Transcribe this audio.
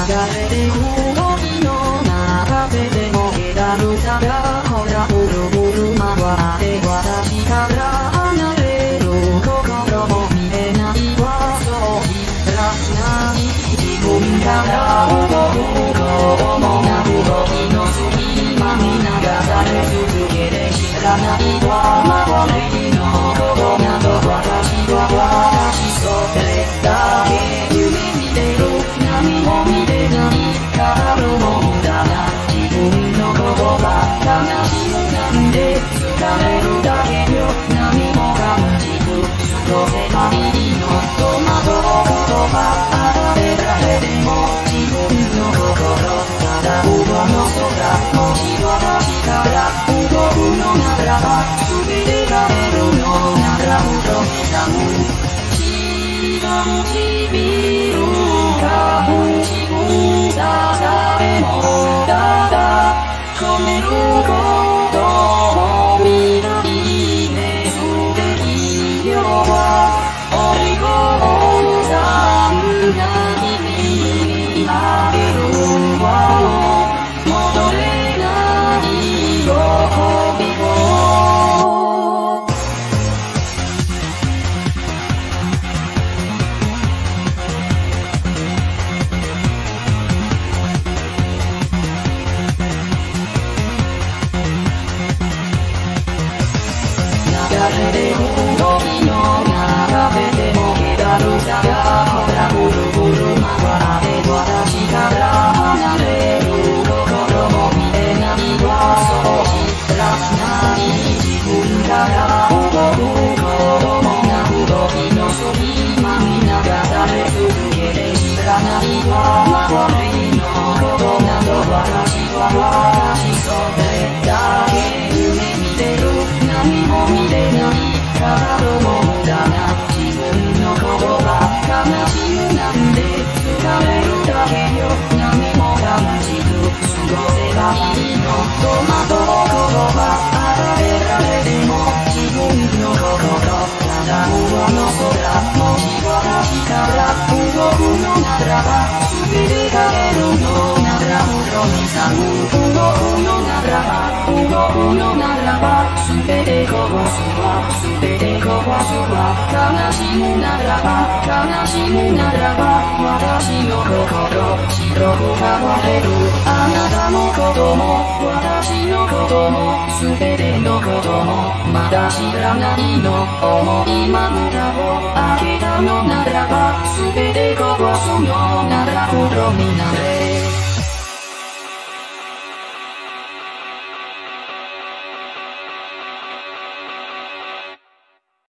れて動きの中でも気だるさがほらブルブル回って私から離れる心も見えないわそうらない自分から動くこともなく時の隙間に流され続けて知らないわ周りのことなど私は私それだけ夢見てる何も見てないからるもんだな自分のことば悲しむなんて疲れるだけよ何も感じず過ごせばいいの戸惑う言葉与えられても自分の心ただ上の空もし私から動くのならば全てが得るのならうとみさむ感じびるか自分ささえもただ止めることを見ないですべき量は追い込さんが君にあげるわ戻れない喜びを流れて動きの中でも気だるさがほらブルブル回って私から離れる心も見えないわそう知らない自分から動くこともなく時の隙間に流され続けて知らないわ周りのことなど私は私それだけ夢見てる何も見てないからるもんだな自分の言葉悲しむなんて疲れるだけよ何も感じず過ごせばいいの戸惑う言葉与えられても自分の心ただ上の空もし私から動くのならば全てが得るのなら無論にさ動くのならば動くのならば全てこぼすわ全てこぼすわ悲しむならば悲しむならば私の心白く変われるあなたのことも私のことも全てのこともまだ知らないの思いまぶたを開けたのならば全てこぼすのならプロになれ